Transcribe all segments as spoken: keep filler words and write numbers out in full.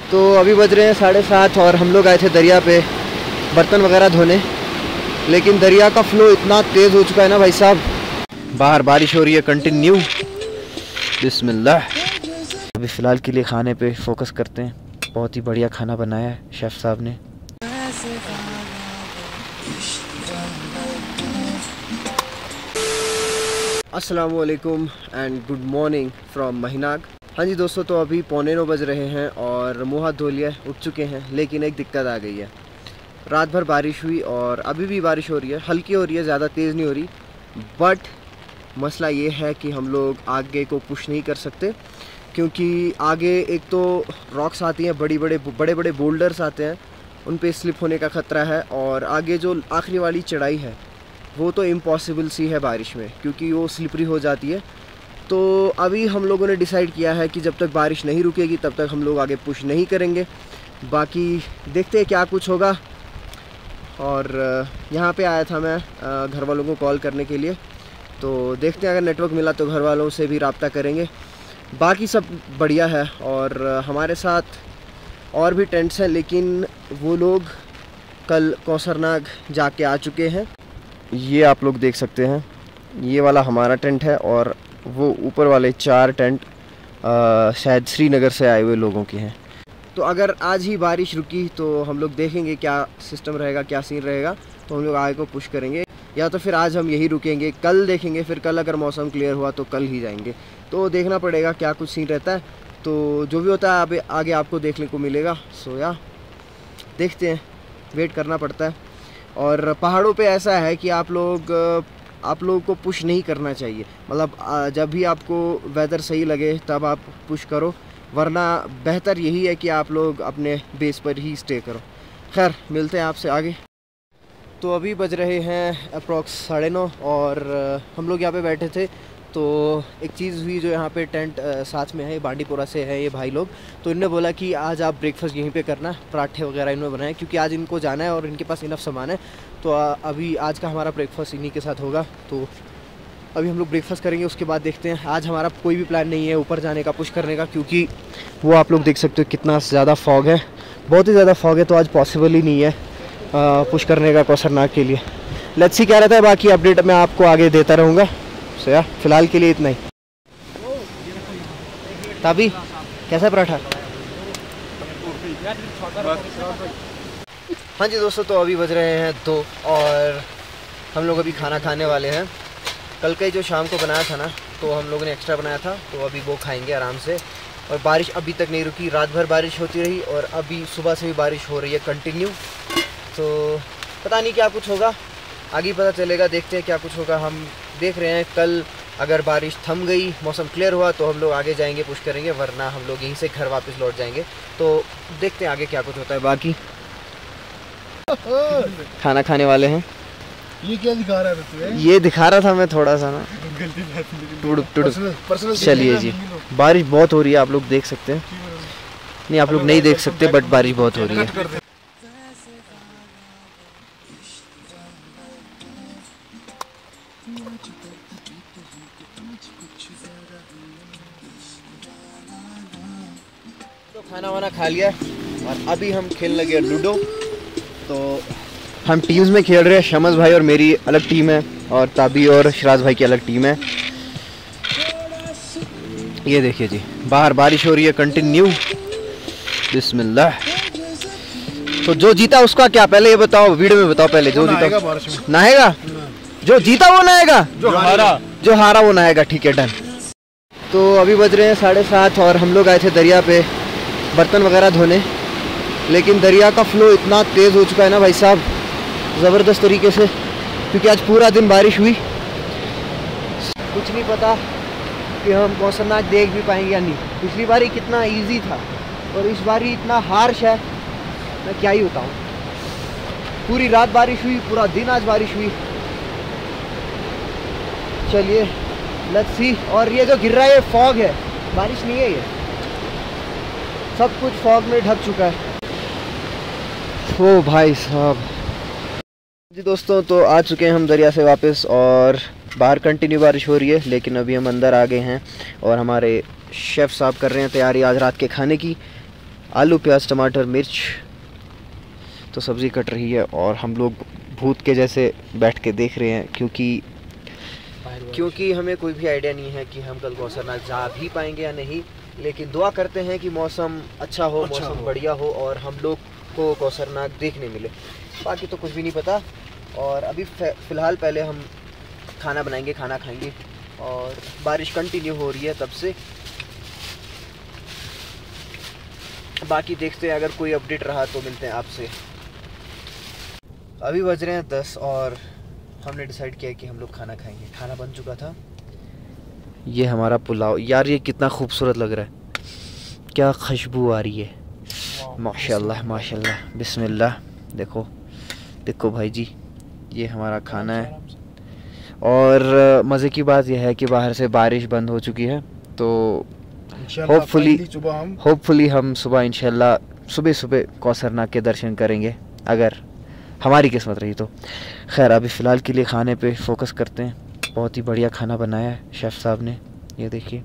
तो अभी बज रहे हैं साढ़े सात और हम लोग आए थे दरिया पे बर्तन वगैरह धोने, लेकिन दरिया का फ़्लो इतना तेज़ हो चुका है ना भाई साहब। बाहर बारिश हो रही है कंटिन्यू। बिस्मिल्लाह। अभी फ़िलहाल के लिए खाने पे फोकस करते हैं। बहुत ही बढ़िया खाना बनाया है शेफ़ साहब ने। अस्सलाम वालेकुम and good morning from Mahinag. हाँ जी दोस्तों, तो अभी पौने नौ बज रहे हैं और मुँह हाथ धो लिया, उठ चुके हैं, लेकिन एक दिक्कत आ गई है। रात भर बारिश हुई और अभी भी बारिश हो रही है, हल्की हो रही है, ज़्यादा तेज़ नहीं हो रही। बट मसला ये है कि हम लोग आगे को पुश नहीं कर सकते, क्योंकि आगे एक तो रॉक्स आती हैं, बड़ी बड़े बड़े बड़े बोल्डर्स आते हैं, उन पे स्लिप होने का ख़तरा है। और आगे जो आखिरी वाली चढ़ाई है वो तो इम्पॉसिबल सी है बारिश में, क्योंकि वो स्लिपरी हो जाती है। तो अभी हम लोगों ने डिसाइड किया है कि जब तक बारिश नहीं रुकेगी तब तक हम लोग आगे पुश नहीं करेंगे। बाकी देखते हैं क्या कुछ होगा। और यहाँ पे आया था मैं घर वालों को कॉल करने के लिए, तो देखते हैं अगर नेटवर्क मिला तो घर वालों से भी रब्ता करेंगे। बाकी सब बढ़िया है और हमारे साथ और भी टेंट्स हैं, लेकिन वो लोग कल कौसरनाग जाके आ चुके हैं। ये आप लोग देख सकते हैं, ये वाला हमारा टेंट है और वो ऊपर वाले चार टेंट शायद श्रीनगर से आए हुए लोगों के हैं। तो अगर आज ही बारिश रुकी तो हम लोग देखेंगे क्या सिस्टम रहेगा, क्या सीन रहेगा, तो हम लोग आगे को पुश करेंगे, या तो फिर आज हम यही रुकेंगे, कल देखेंगे, फिर कल अगर मौसम क्लियर हुआ तो कल ही जाएंगे। तो देखना पड़ेगा क्या कुछ सीन रहता है। तो जो भी होता है आगे आगे आपको देखने को मिलेगा। सो या देखते हैं, वेट करना पड़ता है। और पहाड़ों पे ऐसा है कि आप लोग आप लोगों को पुश नहीं करना चाहिए, मतलब जब भी आपको वेदर सही लगे तब आप पुश करो, वरना बेहतर यही है कि आप लोग अपने बेस पर ही स्टे करो। खैर मिलते हैं आपसे आगे। तो अभी बज रहे हैं अप्रॉक्स साढ़े नौ और हम लोग यहाँ पे बैठे थे। तो एक चीज़ हुई, जो यहाँ पे टेंट साथ में है, बांडीपुरा से है ये भाई लोग, तो इन्होंने बोला कि आज आप ब्रेकफास्ट यहीं पे करना, पराठे वगैरह इन्होंने बनाए, क्योंकि आज इनको जाना है और इनके पास इनफ सामान है। तो अभी आज का हमारा ब्रेकफास्ट इन्हीं के साथ होगा। तो अभी हम लोग ब्रेकफास्ट करेंगे, उसके बाद देखते हैं। आज हमारा कोई भी प्लान नहीं है ऊपर जाने का, पुश करने का, क्योंकि वो आप लोग देख सकते हो कितना ज़्यादा फॉग है, बहुत ही ज़्यादा फॉग है। तो आज पॉसिबल ही नहीं है पुश करने का कौसरनाग के लिए। लेट्स सी क्या रहता है, बाकी अपडेट मैं आपको आगे देता रहूँगा। सो यार फिलहाल के लिए इतना ही। तभी कैसा पराठा? हाँ जी दोस्तों, तो अभी बज रहे हैं दो और हम लोग अभी खाना खाने वाले हैं। कल का जो शाम को बनाया था ना, तो हम लोगों ने एक्स्ट्रा बनाया था, तो अभी वो खाएंगे आराम से। और बारिश अभी तक नहीं रुकी, रात भर बारिश होती रही और अभी सुबह से भी बारिश हो रही है कंटिन्यू। तो पता नहीं क्या कुछ होगा, आगे पता चलेगा, देखते हैं क्या कुछ होगा। हम देख रहे हैं कल अगर बारिश थम गई, मौसम क्लियर हुआ तो हम लोग आगे जाएंगे, पुश करेंगे, वरना हम लोग यहीं से घर वापस लौट जाएंगे। तो देखते हैं आगे क्या कुछ होता है। बाकी खाना खाने वाले हैं। ये क्या दिखा रहा था? ये दिखा रहा था मैं थोड़ा सा ना, टुड़ टुड़। चलिए जी, बारिश बहुत हो रही है, आप लोग देख सकते हैं। नहीं आप लोग नहीं देख सकते, बट बारिश बहुत हो रही है। तो खाना वाना खा लिया और अभी हम खेलने लगे लूडो। तो हम टीम्स में खेल रहे हैं, शमस भाई और मेरी अलग टीम है, और ताबी और शराज भाई की अलग टीम है। ये देखिए जी, बाहर बारिश हो रही है कंटिन्यू। बिस्मिल्लाह। तो जो जीता उसका क्या, पहले ये बताओ, वीडियो में बताओ पहले। जो जीता नहाएगा, जो जीता वो नहाएगा, जो हारा जो हारा वो नहाएगा। ठीक है, डन। तो अभी बज रहे हैं साढ़े सात और हम लोग आए थे दरिया पे बर्तन वगैरह धोने, लेकिन दरिया का फ़्लो इतना तेज़ हो चुका है ना भाई साहब, ज़बरदस्त तरीके से, क्योंकि आज पूरा दिन बारिश हुई। कुछ नहीं पता कि हम कौसरनाग देख भी पाएंगे या नहीं। पिछली बार ही कितना इजी था और इस बार ही इतना हार्श है, मैं क्या ही बताऊँ। पूरी रात बारिश हुई, पूरा दिन आज बारिश हुई। चलिए लेट्स सी। और ये जो गिर रहा है ये फॉग है, बारिश नहीं है, ये सब कुछ फॉग में ढक चुका है। ओ भाई साहब जी दोस्तों, तो आ चुके हैं हम दरिया से वापस और बाहर कंटिन्यू बारिश हो रही है, लेकिन अभी हम अंदर आ गए हैं और हमारे शेफ़ साहब कर रहे हैं तैयारी आज रात के खाने की। आलू प्याज टमाटर मिर्च। तो सब्ज़ी कट रही है और हम लोग भूत के जैसे बैठ के देख रहे हैं, क्योंकि क्योंकि हमें कोई भी आइडिया नहीं है कि हम कल कौसरनाग जा भी पाएंगे या नहीं। लेकिन दुआ करते हैं कि मौसम अच्छा हो, अच्छा मौसम हो। बढ़िया हो और हम लोग को कौसरनाग देखने मिले। बाकी तो कुछ भी नहीं पता। और अभी फ़िलहाल पहले हम खाना बनाएंगे, खाना खाएंगे। और बारिश कंटिन्यू हो रही है तब से। बाकी देखते हैं, अगर कोई अपडेट रहा तो मिलते हैं आपसे। अभी बज रहे हैं दस और हमने डिसाइड किया कि हम लोग खाना खाएंगे। खाना बन चुका था। ये हमारा पुलाव। यार ये कितना खूबसूरत लग रहा है, क्या खुशबू आ रही है। माशाल्लाह माशाल्लाह बिस्मिल्लाह। देखो देखो भाई जी, ये हमारा खाना है। और मज़े की बात यह है कि बाहर से बारिश बंद हो चुकी है, तो होपफुली होपफुली हम सुबह इंशाल्लाह सुबह सुबह कौसरनाग के दर्शन करेंगे, अगर हमारी किस्मत रही तो। खैर अभी फ़िलहाल के लिए खाने पे फोकस करते हैं। बहुत ही बढ़िया खाना बनाया है शेफ़ साहब ने, ये देखिए।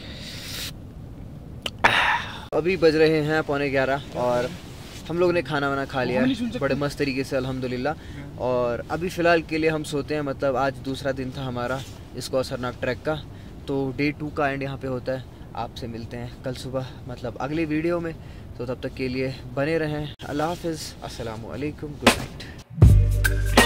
अभी बज रहे हैं पौने ग्यारह और हम लोग ने खाना वाना खा लिया है बड़े मस्त तरीके से अल्हम्दुलिल्लाह। और अभी फ़िलहाल के लिए हम सोते हैं, मतलब आज दूसरा दिन था हमारा इस कौसरनाग ट्रैक का, तो डे टू का एंड यहाँ पे होता है। आपसे मिलते हैं कल सुबह, मतलब अगले वीडियो में। तो तब तक के लिए बने रहें। अल्लाह हाफ़िज़, अस्सलामु अलैकुम, गुड नाइट।